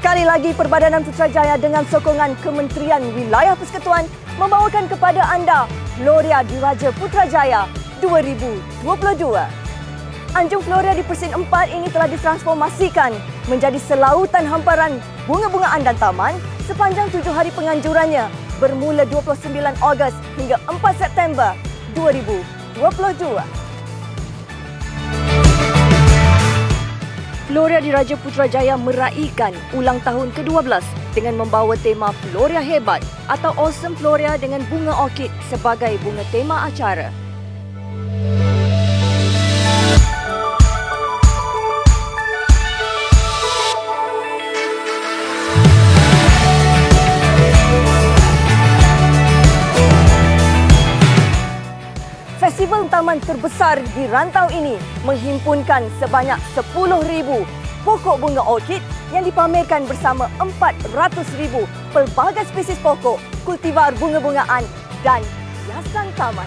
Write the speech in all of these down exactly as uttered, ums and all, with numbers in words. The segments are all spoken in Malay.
Sekali lagi, Perbadanan Putrajaya dengan sokongan Kementerian Wilayah Persekutuan membawakan kepada anda Floria Diraja Putrajaya dua ribu dua puluh dua. Anjung Floria di Persin empat ini telah ditransformasikan menjadi selautan hamparan bunga-bungaan dan taman sepanjang tujuh hari penganjurannya bermula dua puluh sembilan Ogos hingga empat September dua ribu dua puluh dua. Floria Diraja Putrajaya meraihkan ulang tahun ke dua belas dengan membawa tema Floria Hebat atau Awesome Floria dengan bunga orkid sebagai bunga tema acara. Festival taman terbesar di rantau ini menghimpunkan sebanyak sepuluh ribu pokok bunga orkid yang dipamerkan bersama empat ratus ribu pelbagai spesies pokok, kultivar bunga-bungaan dan hiasan taman.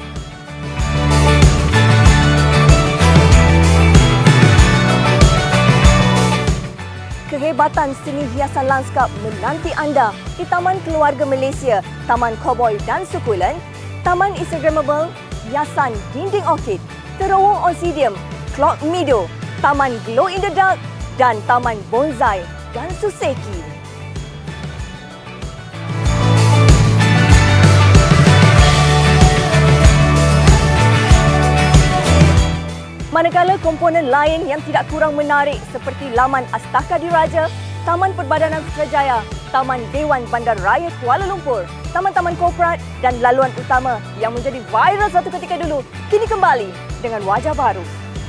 Kehebatan seni hiasan lanskap menanti anda di Taman Keluarga Malaysia, Taman Cowboy dan Sukulen, Taman Instagramable, hiasan dinding orkid, terowong oncidium, clock meadow, taman glow in the dark dan taman bonsai dan suseki. Manakala komponen lain yang tidak kurang menarik seperti Laman Astaka Diraja, Taman Perbadanan Putrajaya, Taman Dewan Bandaraya Kuala Lumpur, taman-taman korporat dan laluan utama yang menjadi viral suatu ketika dulu kini kembali dengan wajah baru.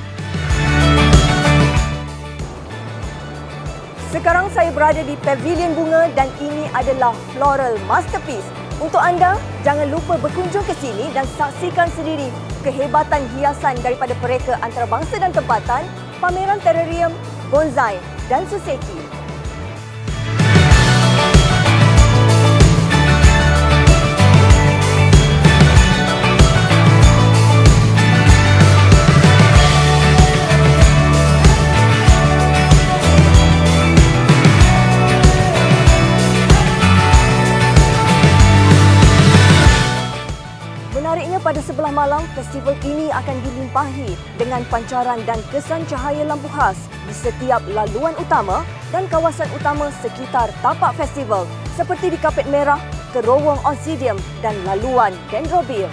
Sekarang saya berada di Pavilion Bunga dan ini adalah Floral Masterpiece. Untuk anda, jangan lupa berkunjung ke sini dan saksikan sendiri kehebatan hiasan daripada pereka antarabangsa dan tempatan, pameran terrarium, bonsai dan suseki. Menariknya, pada sebelah malam, festival ini akan dilimpahi dengan pancaran dan kesan cahaya lampu khas di setiap laluan utama dan kawasan utama sekitar tapak festival seperti di kapet merah, terowong oncidium dan laluan dendrobium.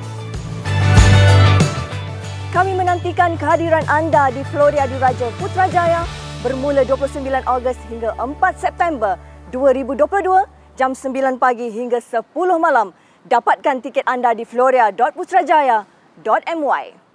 Kami menantikan kehadiran anda di Floria Diraja Putrajaya bermula dua puluh sembilan Ogos hingga empat September dua ribu dua puluh dua jam sembilan pagi hingga sepuluh malam. Dapatkan tiket anda di floria dot putrajaya dot my.